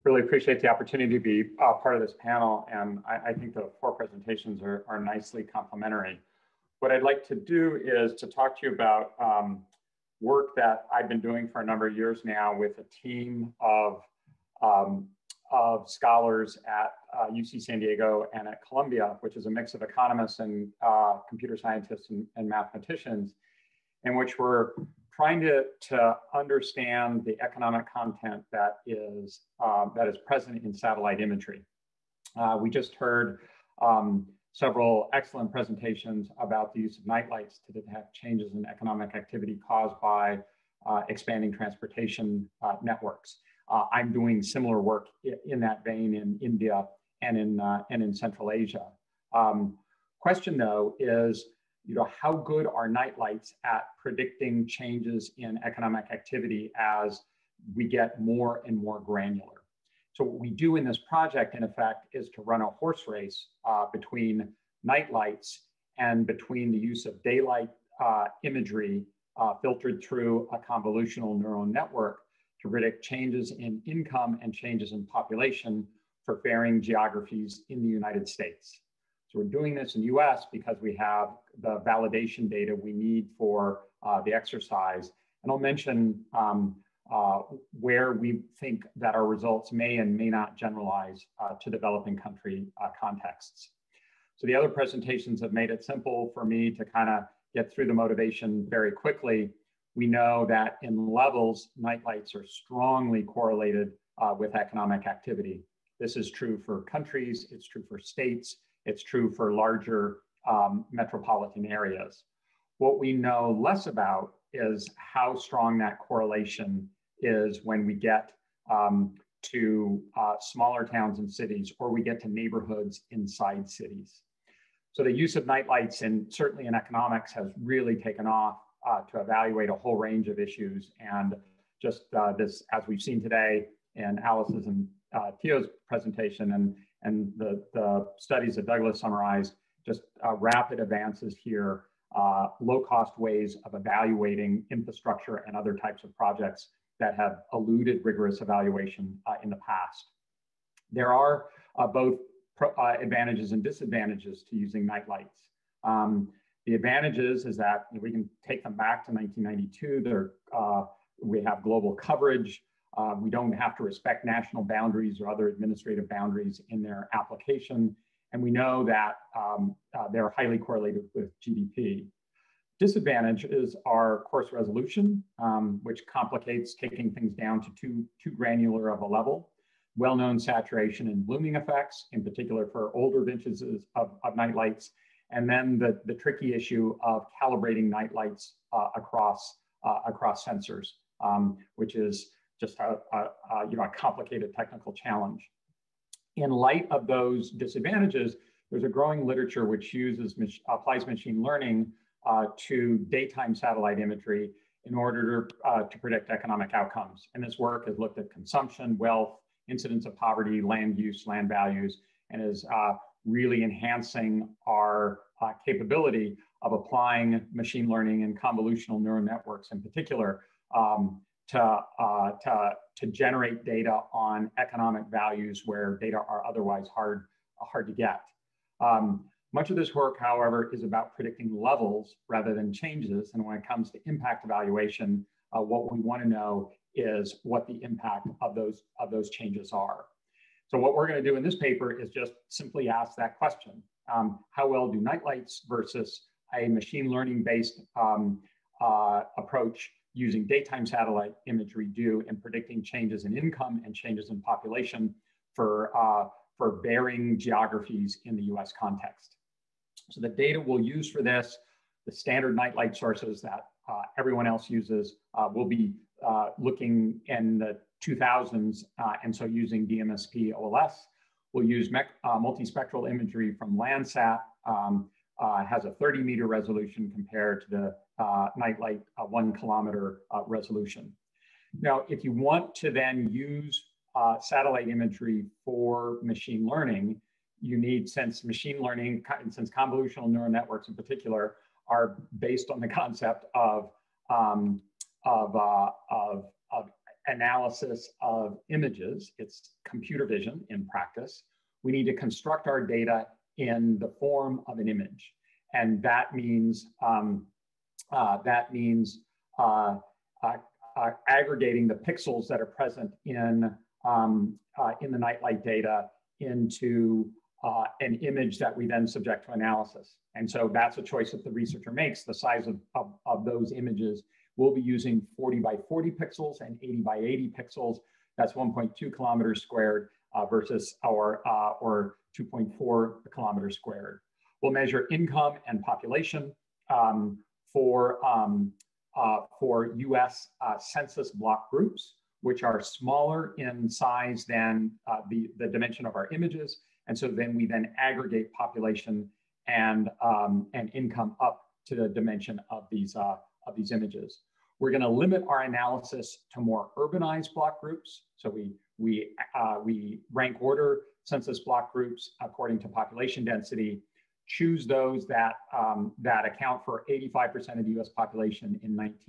Really appreciate the opportunity to be part of this panel, and I think the four presentations are nicely complementary. What I'd like to do is to talk to you about work that I've been doing for a number of years now with a team of scholars at UC San Diego and at Columbia, which is a mix of economists and computer scientists and mathematicians, in which we're trying to understand the economic content that is present in satellite imagery. We just heard several excellent presentations about the use of nightlights to detect changes in economic activity caused by expanding transportation networks. I'm doing similar work in that vein in India and in Central Asia. Question though is, how good are nightlights at predicting changes in economic activity as we get more and more granular? So what we do in this project, in effect, is to run a horse race between nightlights and between the use of daylight imagery filtered through a convolutional neural network to predict changes in income and changes in population for varying geographies in the United States. So we're doing this in the US because we have the validation data we need for the exercise. And I'll mention where we think that our results may and may not generalize to developing country contexts. So the other presentations have made it simple for me to kind of get through the motivation very quickly. We know that in levels, nightlights are strongly correlated with economic activity. This is true for countries, it's true for states, it's true for larger metropolitan areas. What we know less about is how strong that correlation is when we get to smaller towns and cities, or we get to neighborhoods inside cities. So the use of nightlights, certainly in economics, has really taken off to evaluate a whole range of issues. And just this, as we've seen today in Alice's and Theo's presentation, and the studies that Douglas summarized, just rapid advances here, low-cost ways of evaluating infrastructure and other types of projects that have eluded rigorous evaluation in the past. There are both advantages and disadvantages to using nightlights. The advantages is that we can take them back to 1992. We have global coverage. We don't have to respect national boundaries or other administrative boundaries in their application. And we know that they're highly correlated with GDP. Disadvantages are coarse resolution, which complicates taking things down to too granular of a level. Well-known saturation and blooming effects, in particular for older vintages of nightlights. And then the tricky issue of calibrating nightlights across sensors, which is just a complicated technical challenge. In light of those disadvantages, there's a growing literature which applies machine learning to daytime satellite imagery in order to predict economic outcomes. And this work has looked at consumption, wealth, incidence of poverty, land use, land values, and is really enhancing our capability of applying machine learning and convolutional neural networks in particular to generate data on economic values where data are otherwise hard to get. Much of this work, however, is about predicting levels rather than changes. And when it comes to impact evaluation, what we want to know is what the impact of those changes are. So what we're going to do in this paper is just simply ask that question. How well do nightlights versus a machine learning based approach using daytime satellite imagery do in predicting changes in income and changes in population for varying geographies in the US context? So the data we'll use for this, the standard nightlight sources that everyone else uses, will be looking in the 2000s, and so using DMSP OLS. We'll use multispectral imagery from Landsat, has a 30-meter resolution compared to the nightlight 1 kilometer resolution. Now, if you want to then use satellite imagery for machine learning, you need, since machine learning, since convolutional neural networks in particular are based on the concept of analysis of images. It's computer vision in practice. We need to construct our data in the form of an image. And that means aggregating the pixels that are present in the nightlight data into an image that we then subject to analysis. And so that's a choice that the researcher makes. The size of those images, we'll be using 40 by 40 pixels and 80 by 80 pixels. That's 1.2 kilometers squared versus our 2.4 kilometers squared. We'll measure income and population for US census block groups, which are smaller in size than the dimension of our images. And so then we aggregate population and income up to the dimension of these images. We're going to limit our analysis to more urbanized block groups. So we rank order census block groups according to population density, choose those that account for 85% of the US population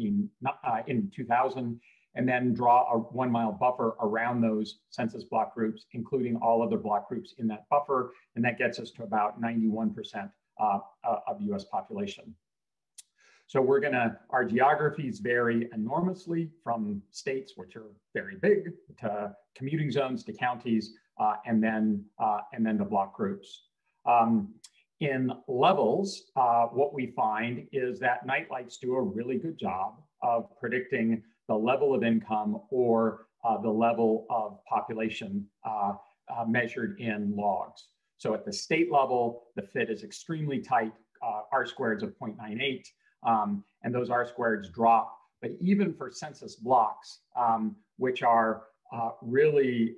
in 2000, and then draw a 1 mile buffer around those census block groups, including all other block groups in that buffer. And that gets us to about 91% of the US population. So our geographies vary enormously from states, which are very big, to commuting zones, to counties, and then the block groups. In levels, what we find is that nightlights do a really good job of predicting the level of income or the level of population measured in logs. So at the state level, the fit is extremely tight, R-squareds of 0.98, and those R-squareds drop. But even for census blocks, which are really,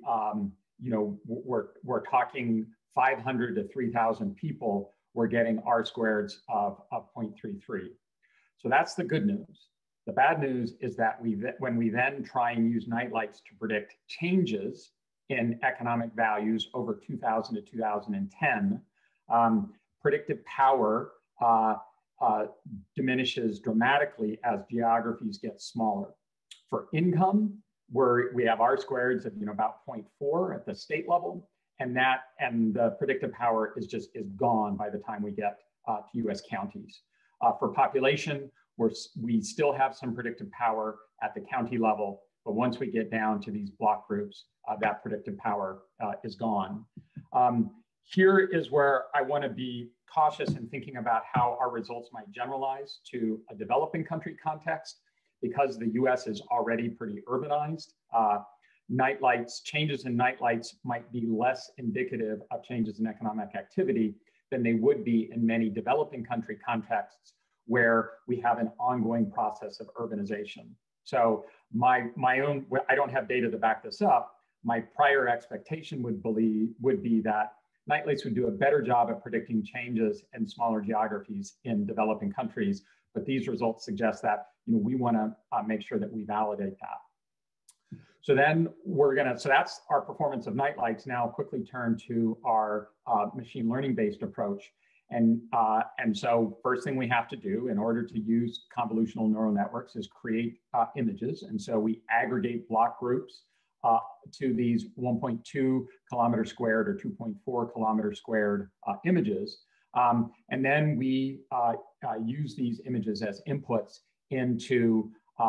we're talking 500 to 3,000 people, we're getting R-squareds of 0.33. So that's the good news. The bad news is that when we then try and use nightlights to predict changes in economic values over 2000 to 2010, predictive power diminishes dramatically as geographies get smaller. For income, we have R-squareds of about 0.4 at the state level, and the predictive power is gone by the time we get to US counties. For population, we still have some predictive power at the county level, but once we get down to these block groups, that predictive power is gone. Here is where I want to be cautious in thinking about how our results might generalize to a developing country context, because the US is already pretty urbanized. Changes in nightlights might be less indicative of changes in economic activity than they would be in many developing country contexts where we have an ongoing process of urbanization. So my own, I don't have data to back this up. My prior expectation would be that nightlights would do a better job at predicting changes in smaller geographies in developing countries, but these results suggest that we want to make sure that we validate that. So then so that's our performance of nightlights. Now quickly turn to our machine learning based approach. And so first thing we have to do in order to use convolutional neural networks is create images. And so we aggregate block groups to these 1.2 kilometer squared or 2.4 kilometer squared images. And then we use these images as inputs into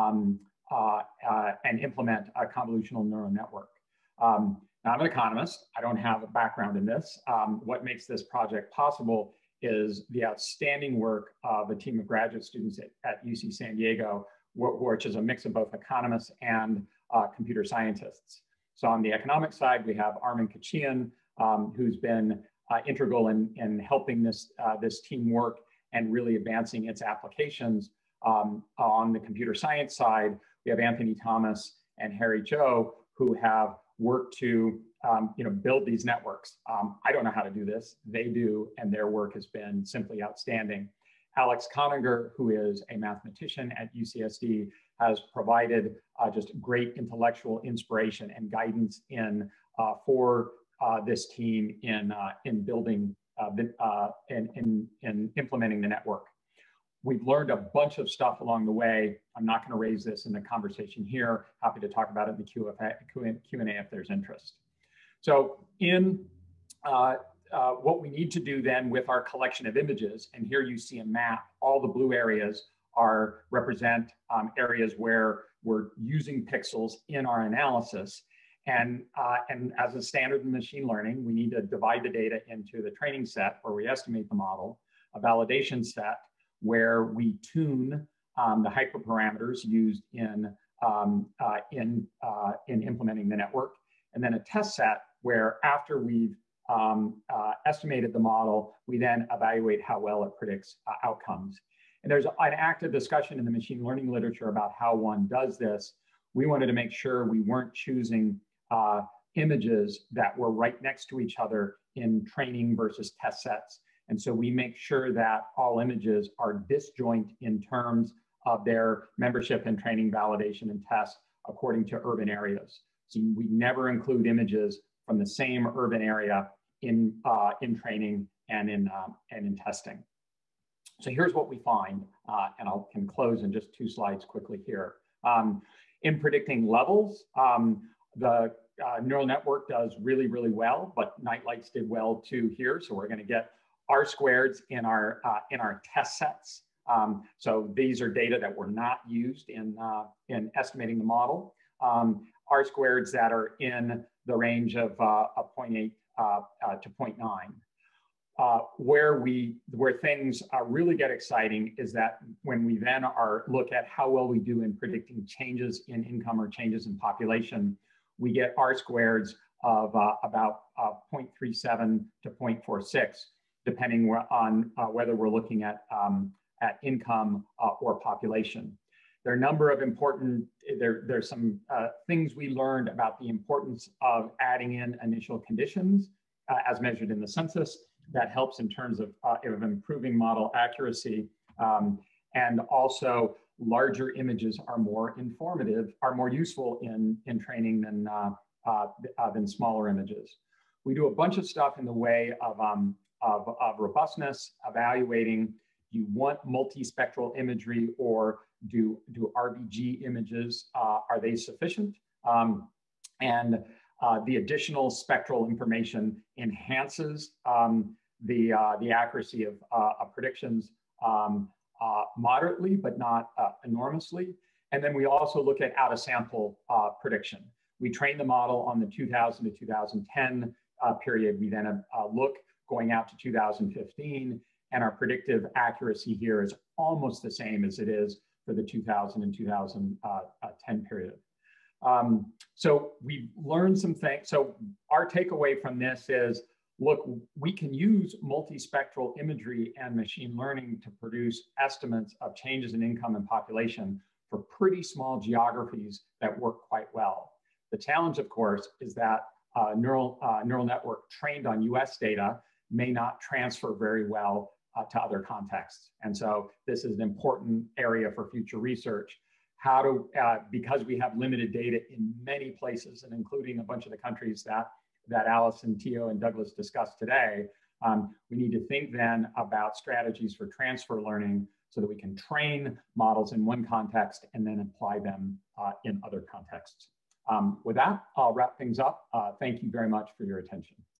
and implement a convolutional neural network. Now I'm an economist. I don't have a background in this. What makes this project possible is the outstanding work of a team of graduate students at UC San Diego, which is a mix of both economists and computer scientists. So on the economic side, we have Armin Kachian, who's been integral in helping this team work and really advancing its applications. On the computer science side, we have Anthony Thomas and Harry Cho, who have worked to build these networks. I don't know how to do this. They do, and their work has been simply outstanding. Alex Coninger, who is a mathematician at UCSD, has provided just great intellectual inspiration and guidance for this team in building in implementing the network. we've learned a bunch of stuff along the way. I'm not going to raise this in the conversation here. Happy to talk about it in the Q&A if there's interest. So what we need to do then with our collection of images, and here you see a map, all the blue areas represent areas where we're using pixels in our analysis. And as a standard in machine learning, we need to divide the data into the training set where we estimate the model, a validation set where we tune the hyperparameters used in implementing the network, and then a test set where after we've estimated the model, we then evaluate how well it predicts outcomes. And there's an active discussion in the machine learning literature about how one does this. We wanted to make sure we weren't choosing images that were right next to each other in training versus test sets. And so we make sure that all images are disjoint in terms of their membership and training, validation, and test according to urban areas. So we never include images from the same urban area in training and in testing. So here's what we find, and I can close in just 2 slides quickly here. In predicting levels, the neural network does really, really well, but nightlights did well too here. So we're going to get R-squareds in our test sets. So these are data that were not used in estimating the model. R-squareds that are in the range of 0.8 to 0.9. Where things really get exciting is that when we then look at how well we do in predicting changes in income or changes in population, we get R-squareds of about 0.37 to 0.46, depending on whether we're looking at income or population. There are a number of important, there's some things we learned about the importance of adding in initial conditions as measured in the census. That helps in terms of improving model accuracy. And also larger images are more informative, are more useful in training than smaller images. We do a bunch of stuff in the way of robustness, evaluating, do you want multispectral imagery or do RBG images, are they sufficient? And the additional spectral information enhances the accuracy of predictions moderately, but not enormously. And then we also look at out-of-sample prediction. We train the model on the 2000 to 2010 period. We then look going out to 2015, and our predictive accuracy here is almost the same as it is for the 2000 and 2010 period. So we've learned some things. So our takeaway from this is, look, we can use multispectral imagery and machine learning to produce estimates of changes in income and population for pretty small geographies that work quite well. The challenge, of course, is that neural network trained on US data may not transfer very well to other contexts. And so this is an important area for future research. How to, because we have limited data in many places, and including a bunch of the countries that Alice and Tio and Douglas discussed today, we need to think then about strategies for transfer learning so that we can train models in one context and then apply them in other contexts. With that, I'll wrap things up. Thank you very much for your attention.